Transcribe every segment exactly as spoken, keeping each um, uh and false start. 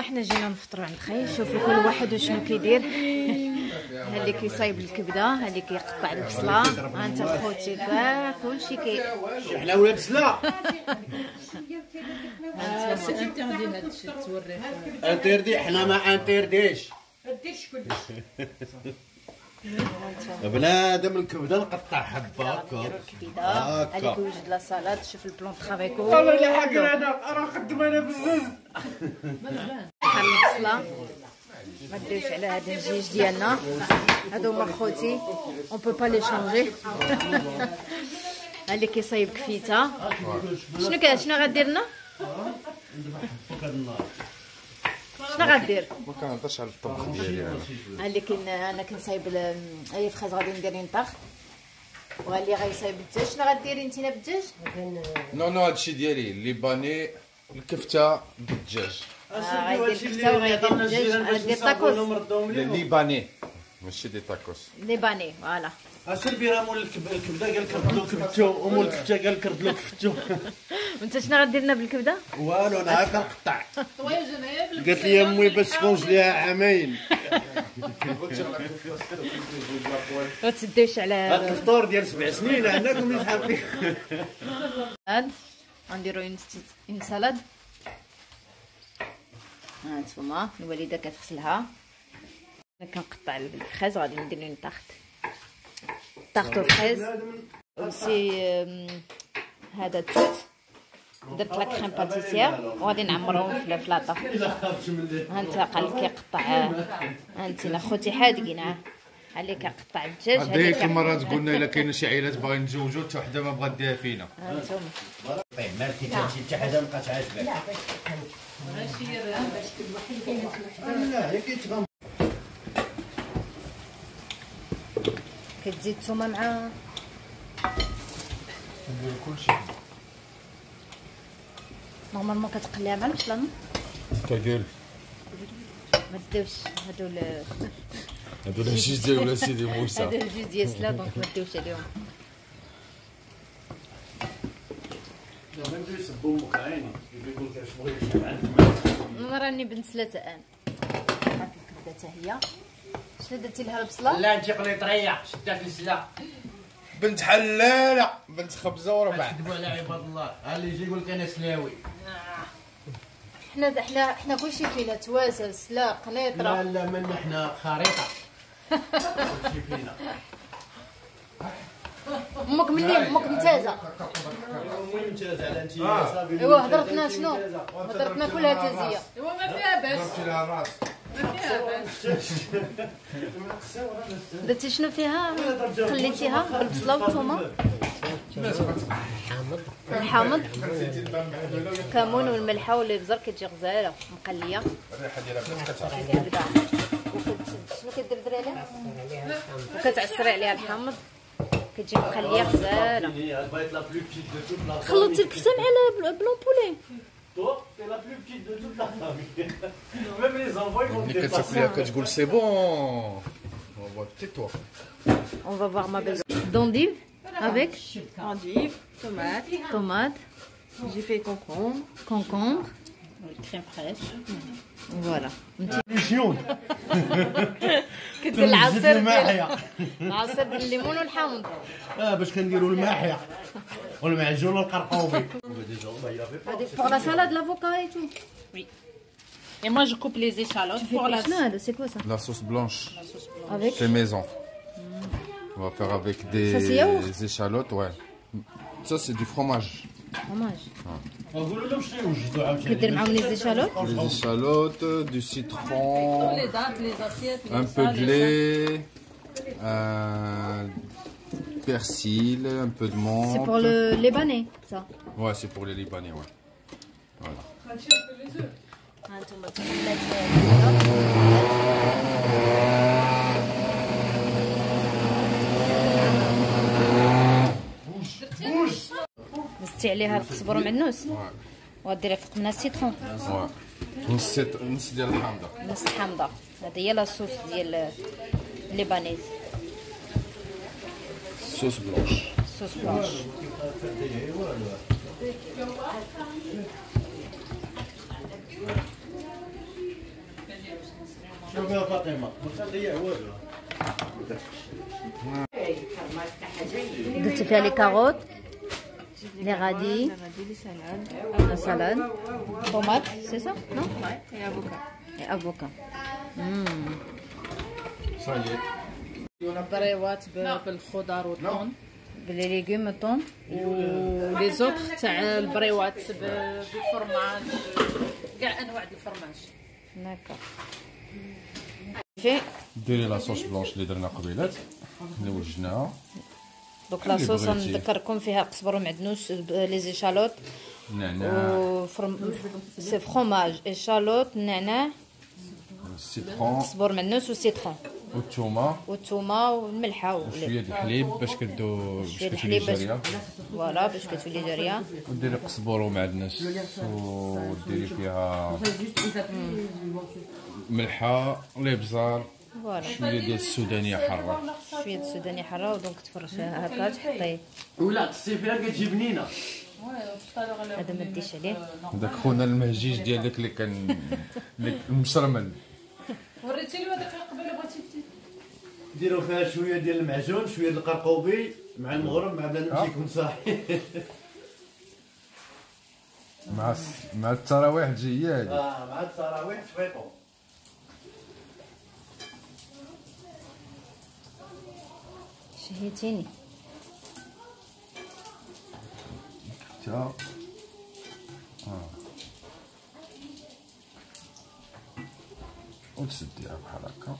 حنا جينا نفطروا عند خي. شوفوا كل واحد وشنو كيدير. ها اللي كيصايب الكبده، ها اللي كيقطع البصله، ها انت خوتي كاع كلشي كي حنا ولاد سلا. سي انتردي هاد الشيء توريه. انتردي حنا ما انترديش. ما ديرش كلشي. بنادم الكبده نقطع حبه هكا هكا. هذيك وجد لا سالاد. شوف البلون طرافاي كل. والله الا حق انا راه خدم انا بزز. حل البصله ما ديروش على هاد الدجاج ديالنا. هادو هما خوتي اون بو با لي شونجي. ها اللي كيصايب كفيته. شنو كاين شنو غدير لنا؟ شنو غدير؟ ما كنهضرش على الطبخ ديالي انا. ها اللي كاين انا كنصايب اي فخاز غادي ندير نطخ. وها اللي غيصايب الدجاج. شنو غديري نتينا بالدجاج؟ نو نو هادشي ديالي الليباني الكفته بالدجاج. غيدير الكفته وغيدير الدجاج. غدير طاكوس الليباني ماشي دي تاكوس. ليباني فوالا. اسربي راه مول الكبده قال لك ردلو كبتو ومول الكفته قال لك ردلو كفتو. وانت شنو غدير لنا بالكبده؟ والو انا هكا نقطع. قالت لي امي باش تكونش ليها عامين. ما تسديوش على هاد الفطور ديال سبع سنين عندكم اللي تحبي. هاد غنديرو اون سالاد. ها نتوما الوالده كتغسلها. انا كنقطع الفخاز غادي ندير لهم طاخت طاخت الفخاز. وسي هذا التوت درت لا كريم باتيسير وغادي نعمروهم في لاطا. ها انت قال كيقطع. ها انت خوتي حادقين. ها اللي كيقطع الدجاج. هذيك المرات قلنا الا كاين شي عائلات باغيين نتزوجوا حتى وحده ما بغات ديها فينا. ها انتم طيب ما لقيتي حتى حاجه ما بقاتش عاجبك. ماشي باش كل واحد لا هي كيتغم. كتزيد الثومه مع ندير كلشي. نورمالمون كتقليها مع البصله. كدير ما ديوش هادو هادو الجوج ديال ولا سيدي موسى. هادو الجوج ديال السلا دونك ما ديوش عليهم. دابا ندير يسبوا امك عيني يقول لك اش بغيتي عندك. انا راني بنت ثلاثه ان. هاك الكبده حتى هي. شنو درتي لها البصله؟ لا انت قليطريه شدات السلا. بنت حلاله بنت خبزه وربع. كذبوا على عباد الله. ها اللي يجي يقول لك انا سلاوي. حنا حنا حنا كلشي فينا تواسل سلا قنيطره. لا لا منا حنا خريطه. كلشي فينا. امك منين؟ امك ممتازه. امي ممتازه على انت صافي. ايوا هضرتنا شنو؟ هضرتنا كلها تازيه. ايوا ما فيها باس. ضربتي لها الراس. ما فيها باس. درتي شنو فيها؟ خليتيها بالبصله والثومه. الحامض الكمون والملحه والابزار كتجي غزاله مقليه. الريحه ديالها بدات كتعرف. كتبدا شنو كدير دري عليها؟ وكتعصري عليها الحامض كتجي مقليه غزاله. البيض لا بلو بتيت دو توت لا. خلطتي الكفته مع بلون بولي. تو سي لا بلو بتيت دو توت لا فامي. ميم لي زانفوي فون ملي كتاكليها كتقول سي بون. tais-toi. On va voir ma belle. D'endive avec endive, tomate, tomate, j'ai fait concombre, concombre. crème fraîche. Voilà. مليون. كدير العصير ديال الماحيه. العصير ديال الليمون والحامض. اه باش كنديروا الماحيه والمعجون والقرقوبي. هذه pour la salade l'avocat et tout. Oui. Et moi je coupe les échalotes pour la شنو هذا؟ C'est quoi ça? La sauce blanche. Avec C'est maison. On va faire avec des Ça, c'est yaourt? échalotes, ouais. Ça c'est du fromage. fromage. نقولوا لهم شنو وجدوا عاوتاني. كدير معاهم لي زيشالوت. Des échalotes, du citron, les dates, les assiettes, les un peu salades, de lait, euh, persil, un peu de menthe. C'est pour le libanais ça. Ouais, c'est pour les Libanais, ouais. Voilà. ها انتم تحلات نستي عليها القزبر والمعنوس وديري فوق منها السيترون. Ouais. نص نص ديال الحامضة. نص حامضه. هذه هي لاصوص ديال الليبانيز. Sauce blanche. صوص بلانش. شوف يا فاطمه ما تضيع والو. درت فيها لي كاروت لي غادي لا سالاد طوماط سي سا نو اي افوكا اي افوكا امم صايي بريوات بالخضر والطون بلي ليغوم الطون ولي زوطخ تاع البريوات بالفرماج كاع انواع د الفرماج. داكور في ديري لاصوص بلونش اللي درنا قبيلات اللي وجدناها. دوك لاصوص نذكركم فيها قزبر ومعدنوس لي زيشالوط نعناع و سي فرomage ايشالوط نعناع السيترون قزبر معدنوس وسيترون والثومه والثومه والملحه وشويه د الحليب باش كدو باش شويه كتولي الحليب باش جاريه. فوالا باش كتولي جاريه. وديري قزبر ومعدنوس وديري فيها ملحه الابزار فوالا شويه ديال السودانيه حاره شويه السوداني حاره ودونك تفرشيها هكا تحطي ولا تصي فيها كتجي بنينه. هذا ما ديش عليه. داك خونا المهجيج ديالك اللي كان اللي المشرمل وريتي لي هذاك قبيله بغيتي ديروا فيها شويه ديال المعجون شويه ديال القرقوبي مع المغرب مع بلا نمشي يكون صاحي. مع مع التراويح تجي هادي. اه مع التراويح تفيقوا. شهيتيني تا اه وتسديها بحال هكا.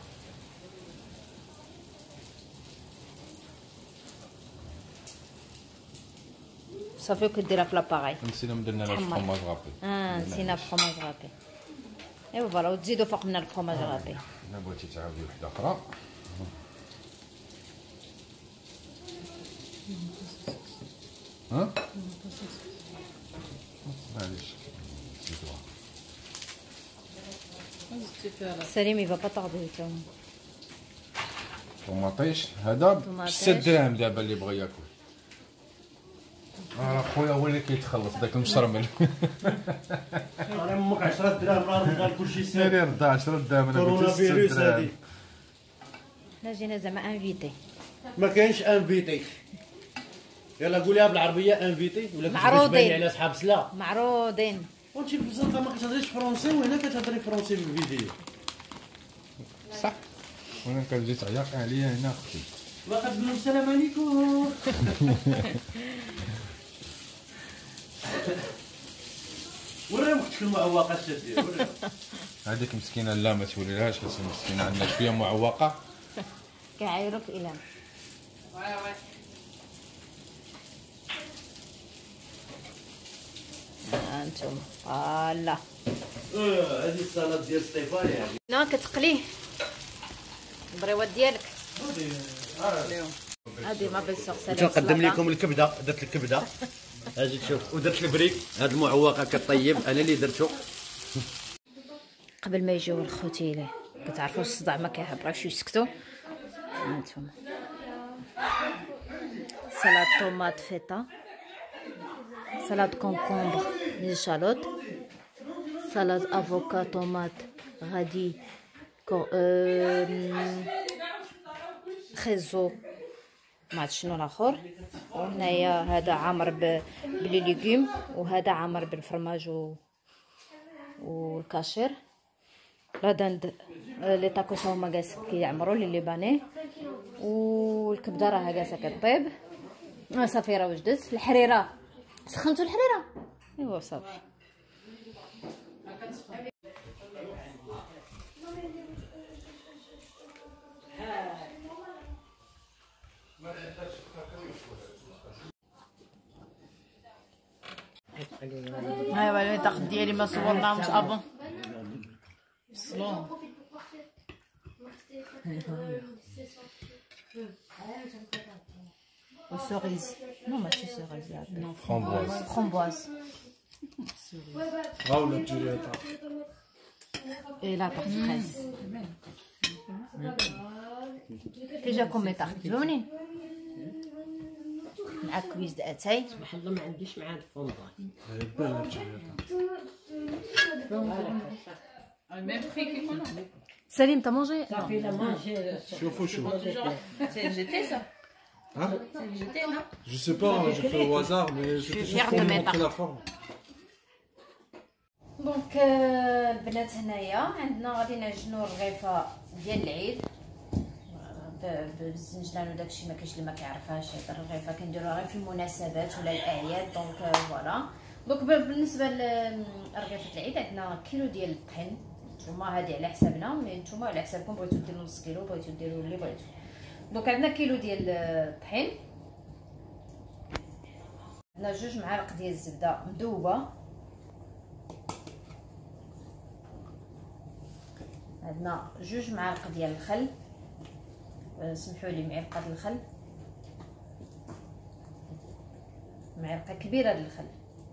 صافي وكديرها في لاباغاي. نسينا ما درنا لاش فرماج غابي. اه نسينا الفرomاج غابي. ايوا فوالا وتزيدوا فوق من الفرomاج غابي. الا بغيتي تعاودي وحده اخرى ها معليش زيدوها. سليم يفا با طاردي توم طوماطيش هذا طوماطيش. بستة دراهم دابا اللي بغى ياكل. اه خويا هو اللي كيتخلص داك المشرمل. راه امك عشرة دراهم راه راه كلشي ساهل. سيري رد عشرة دراهم انا كورونا قلت فيروس ستة دراهم. هادي. حنا جينا زعما انفيتي ما كاينش انفيتي. يلا قوليها بالعربيه انفيتي ولا معروضين. كتبان على صحاب سلا. معروضين. وانت ببساطه ما كتهضريش فرونسي وهنا كتهضري فرونسي في الفيديو. صح وانا كنجي تعيق عليا هنا اختي. واخا تقول لهم السلام عليكم. ورا اختك المعوقه اش تدير ورا. هذيك مسكينه لا ما توليلهاش حيت مسكينه عندنا شويه معوقه. كيعايروك الى انتم فوالا. اه هذه السلطه ديال ستيفاني هذه. نا كتقليه البريوات ديالك هادي ما بالسوق. نقدم لكم الكبده درت الكبده اجي تشوف ودرت البريك هاد المعوقه كطيب انا اللي درتو. قبل ما يجيو الخوتيله كتعرفوا الصداع ما كيهبطوش يسكتوا. هانتوما سلطه طوماط فيتا سلطه كونكومبر لي شالوت سلطه افوكا طوماط غادي خيزو ما عرفت شنو الاخر. وهنايا هذا عامر بلي ليغوم وهذا عامر بالفرماج والكاشير. لا دند لي تاكوس هما جالس كيعمروا لي ليباني والكبده راها جالسه كطيب. صافي راه وجدت الحريره. سخنتوا الحريره ايوا صافي. ايوا المنطق ديالي ما صورناهمش ابون الصالون. والسوريز نو ماشي سوريز لا فramboise. فرومبواز غاولة تجيتا اي لا طاحت فريز. كي جاكم مي طاحت زوينين مع كويز د اتاي. سبحان الله ما عنديش معاه الفندق. الميم بري كيكون سليم تا مونجي صافي لا مانجي. شوفوا شوفوا. سي جيتي سا Hein? سي جيتي نو Je sais pas, je fais au hasard, mais c'était juste fière pour de vous mes montrer la tartes. forme. دونك البنات هنايا عندنا غادي نعجنوا الرغيفه ديال العيد بالزنجلان وداكشي. ما كاينش اللي ما كيعرفهاش هاد الرغيفه كنديروها غير في المناسبات ولا الاعياد. دونك فوالا. دونك بالنسبه لرغيفه العيد عندنا كيلو ديال الطحين. نتوما هادي على حسابنا، مي نتوما على حسابكم، بغيتو ديروا نص كيلو بغيتو ديروا اللي بغيتو. دونك عندنا كيلو ديال الطحين، عندنا جوج معالق ديال الزبده مذوبه، عندنا جوج معالق ديال الخل، سمحوا لي معلقه ديال الخل، معلقه كبيره ديال الخل،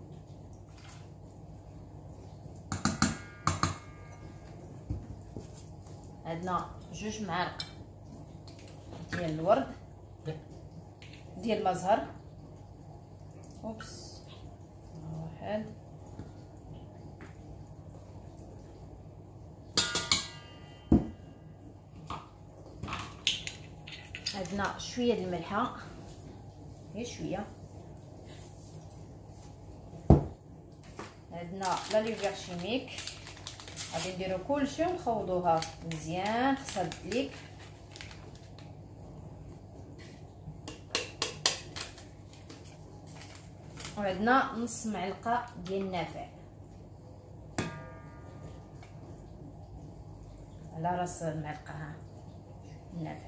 عندنا جوج معالق ديال الورد ديال المزهر، اوبس واحد، عندنا شويه ديال الملحه، غير شويه، عندنا لا ليفير شيميك، غادي نديرو كلشي ونخوضوها مزيان خصها تدليك، وعندنا نص معلقه ديال النافع على راس المعلقه، ها النافع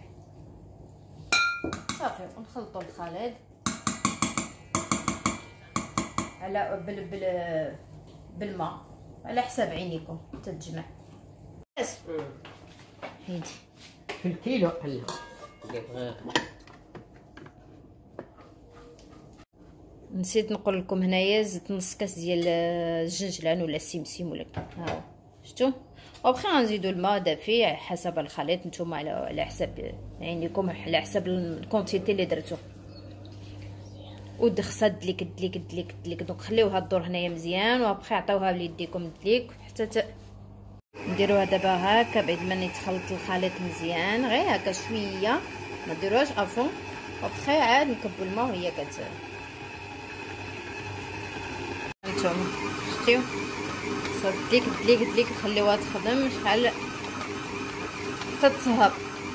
صافي. ونخلطوا الخليط على بال بال بالماء على حساب عينيكم تتجمع. بس هيدي في الكيلو قلنا. نسيت نقول لكم هنايا زدت نص كاس ديال الجنجلان ولا السمسم ولا ها هو شفتوا. وبخي غنزيدوا الماء دافي حسب الخليط، نتوما على على حساب عينيكم، على حساب الكونتيتي اللي درتو. ودخسها دليك دليك دليك دليك. دونك خليوها الدور هنايا مزيان، وبخي عطيوها بيديكم دليك حتى ت... نديروها دابا هكا بعد ما يتخلط الخليط مزيان، غير هكا شويه، ما ديروهاش افون. وبخي عاد نكبوا الماء وهي كت هانتوما شتيو صديك دليك دليك، خليوها تخدم شحال حتى تصهر.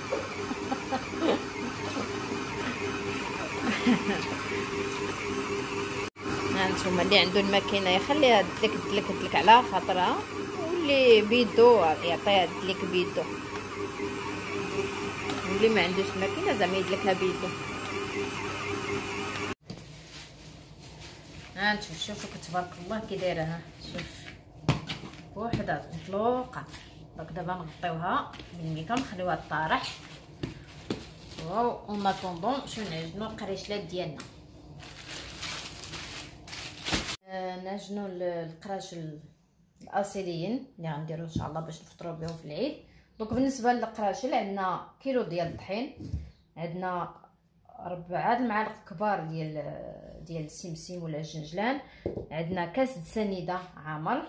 هانتوما اللي عنده الماكينه يخليها دلك دلك دلك على خاطرها، واللي بيدو يعطيها دلك بيدو، واللي ما عندوش الماكينه زعما يدلكها بيدو. ها انتم شوفوا تبارك الله كي دايره، ها شوف وحده مطلوقه. دونك دابا نغطيوها بالميكا نخليوها طارح، واو اون اتوندون شنو نعجنوا القريشلات ديالنا. آه نعجنوا القراش الاصليين اللي غنديروا ان شاء الله باش نفطروا بهم في العيد. دونك بالنسبه للقراشل عندنا كيلو ديال الطحين، عندنا ربعة المعالق كبار ديال ديال السمسم ولا الجنجلان، عندنا كاس سنيده عامر،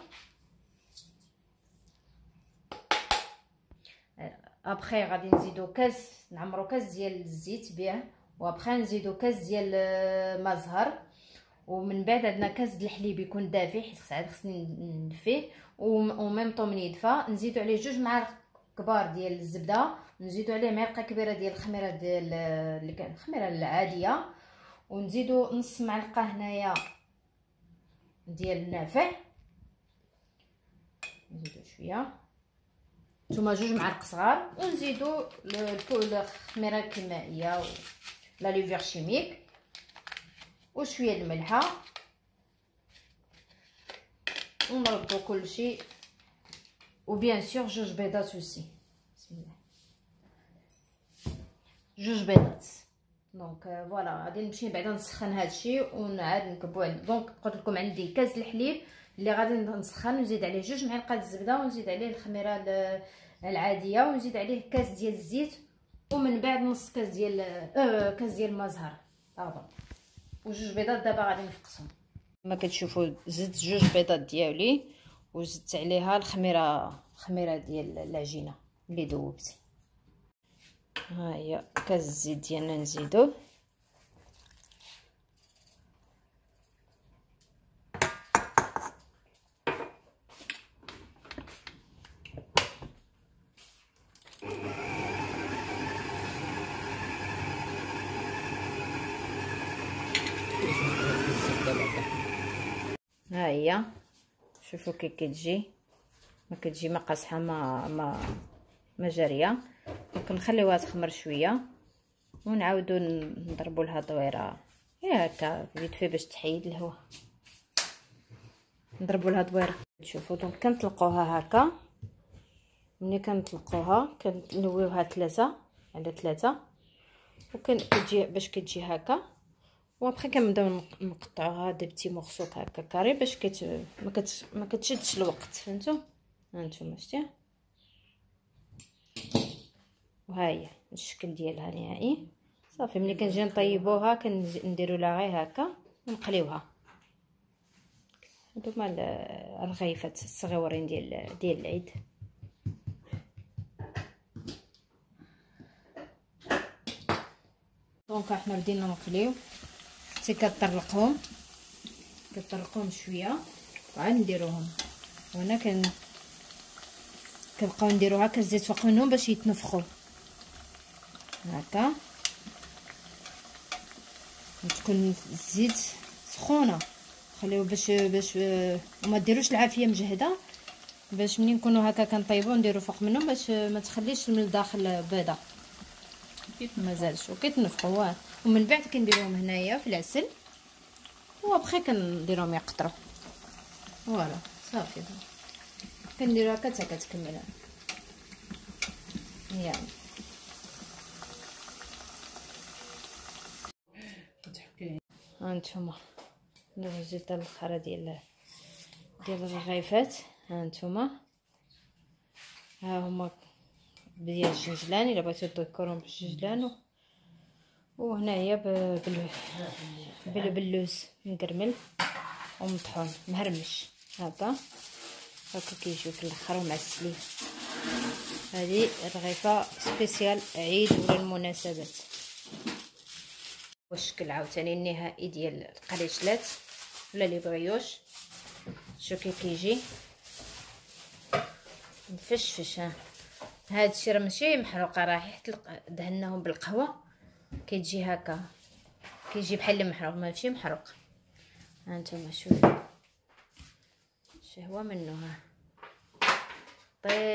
ابخي غادي نزيدو كاس نعمرو كاس ديال الزيت به، وابخي نزيدو كاس ديال مزهر، ومن بعد عندنا كاس ديال الحليب يكون دافي حيت ساعات خصني ندفيه، وميم طون من يدفى نزيدو عليه جوج معالق كبار ديال الزبده، نزيدو عليه معلقه كبيره ديال الخميره ديال اللي كان الخميره العاديه، ونزيدو نص معلقه هنايا ديال النافع، نزيدو شويه نتوما جوج معالق صغار، ونزيدو الخميره الكيميائيه لا ليفير شيميك، وشويه الملحه، ونربطو كلشي، وبيان سور جوج بيضات وسي. بسم الله جوج بيضات. دونك فوالا غادي نمشي بعدا نسخن هادشي ونعاد نكبو. دونك قلت لكم عندي كاس الحليب اللي غادي نسخن، ونزيد عليه جوج معالق الزبده، ونزيد عليه الخميره العاديه، ونزيد عليه كاس ديال الزيت، ومن بعد نص كاس ديال اه كاس ديال المزهر باردون، وجوج بيضات. دابا غادي نفقسهم كما كتشوفوا. زدت جوج بيضات ديالي، وزدت عليها الخميره الخميره ديال العجينه اللي ذوبت. ها هي كاس الزيت ديالنا نزيدوه. ها هي شوفوا كي كتجي، ما كتجي ما قاصحه ما ما ما جاريه. وكنخليوها تخمر شويه ونعاودو نضربوا لها دويره يا هكا فيت في باش تحيد الهواء. نضربوا لها دويره. شوفوا دونك كنطلقوها هكا. ملي كنطلقوها كنلويوها ثلاثة على ثلاثة وكتجي باش كتجي هكا. وابخي كنبداو نقطعوها دي بتي مورسوك هكا كاري باش كت ما كت ما كتشدش الوقت. فهمتوا؟ هانتوما شتي. وها هي الشكل ديالها نهائي صافي. ملي كنجي نطيبوها كنديروا لها غير هكا ونقليوها. هادو هما الرغيفات الصغيورين ديال ديال العيد. دونك احنا بدينا نقليو حتى كطرقهم كطرقهم شويه وعاد نديروهم. وهنا كن كنبقاو نديرو هكا الزيت فوق منهم باش يتنفخوا هكا. وتكون الزيت سخونه خليو باش باش وما ديروش العافيه مجهده باش ملي نكونوا هكا كنطيبوا نديرو فوق منهم باش ما تخليش من الداخل بيضه مازالش وكيتنفخوا. ومن بعد كنديروهم هنايا في العسل وابخي كنديروهم يقطروا. فوالا صافي كنديرو هكا حتى كتكمل. يلا هانتوما الريزلت الاخر ديال ديال الرغيفات. هانتوما ها هما ديال الجنجلان الا بغيتو تذكرهم بالجنجلان. وهنايا بال بالبلوز مقرمل ومطحون مهرمش هكا هكا كيجيو في الاخر ومعسلين. هذه رغيفه سبيسيال عيد ولا المناسبات. والشكل عاوتاني النهائي ديال القريشلات ولا لي بغيوش. شو كي كيجي مفشفش. ها هاد الشيء راه ماشي محروقه راه حيت دهناهم بالقهوه كيجي هكا كيجي بحال المحروق ماشي محروق. ها نتوما شوفوا شهوه منه. ها طيب